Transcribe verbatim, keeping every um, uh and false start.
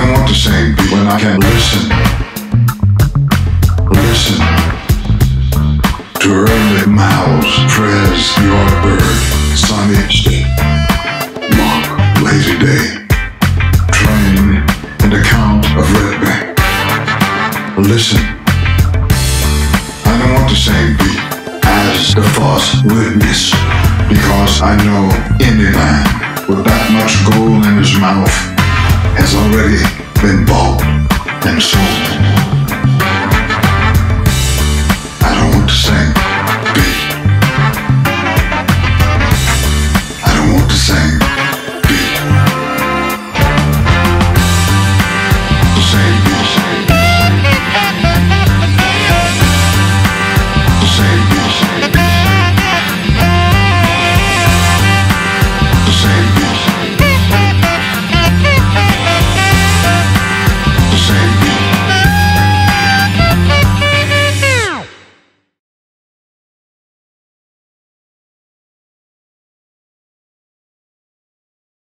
don't want the same beat when I can listen. Listen to early mouths, prayers, your bird, sunny state, mock, lazy day, train in the count of red bank. Listen, I don't want the same beat as the false witness, because I know any man with that much gold in his mouth has already been bought and sold. I don't want the same beat.